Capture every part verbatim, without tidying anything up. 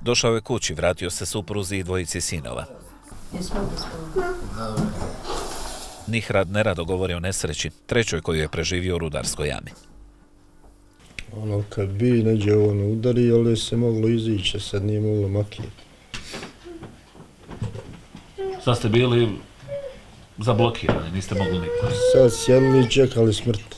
Došao je kući, vratio se supruzi i dvojici sinova. Nihrad nerado govori o nesreći, trećoj koju je preživio u rudarskoj jami. Ono, kad bi neđe on udari, ali se moglo izići, sad nije moglo makijeti. Sad ste bili zablokirani, niste mogli nikako. Sad sjedili i čekali smrt.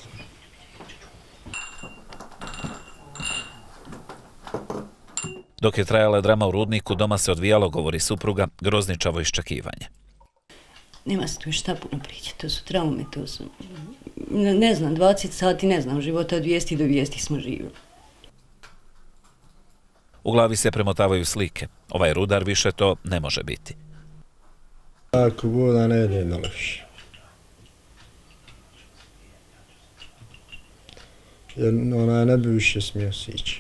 Dok je trajala drama u rudniku, doma se odvijalo, govori supruga, grozničavo iščekivanje. Nema se tu šta puno pričati, to su traume, to su... Ne, ne znam, dvadeset sati, ne znam, života od vijesti do vijesti smo živjeli. U glavi se premotavaju slike. Ovaj rudar više to ne može biti. Ako voda ne ide na loše. Jer ona ne bi više smio sići.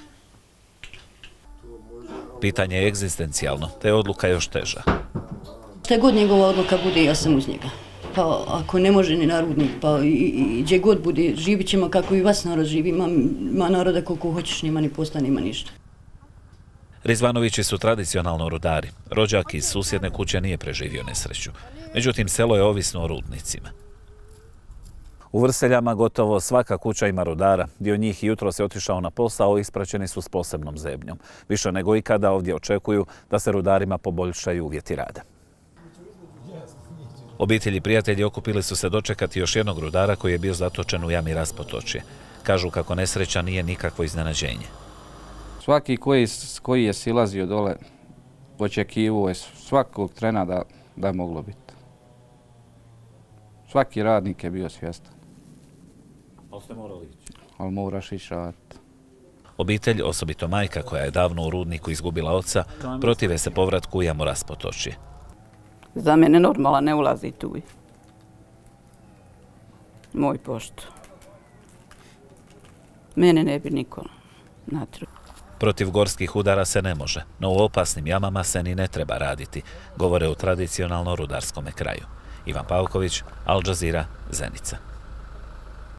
Pitanje je egzistencijalno, te je odluka još teža. Šta god njegova odluka bude, ja sam uz njega. Pa ako ne može ni na rudnik, pa i, i gdje god bude, živit ćemo kako i vas narod živi. Ima, ima naroda koliko hoćeš, nima ni posta, nima ništa. Rizvanovići su tradicionalno rudari. Rođak iz susjedne kuće nije preživio nesreću. Međutim, selo je ovisno o rudnicima. U Vrseljama gotovo svaka kuća ima rudara. Dio njih jutro se otišao na posao i ispraćeni su s posebnom zebnjom. Više nego ikada ovdje očekuju da se rudarima poboljšaju uvjeti rada. Obitelji i prijatelji okupili su se dočekati još jednog rudara koji je bio zatočen u jami Raspotočje. Kažu kako nesreća nije nikakvo iznenađenje. Svaki koji, koji je silazio dole očekivao je svakog trena da, da je moglo biti. Svaki radnik je bio svjestan. Ali ste morali ići? Ali moraš ići raditi. Obitelj, osobito majka koja je davno u rudniku izgubila oca, protive se povratku u jamu Raspotočje. Za mene normala ne ulazi tu. Moj pošto. Mene ne bi niko natru. Protiv gorskih udara se ne može, no u opasnim jamama se ni ne treba raditi, govore u tradicionalno rudarskome kraju. Ivan Pavković, Al Jazeera, Zenica.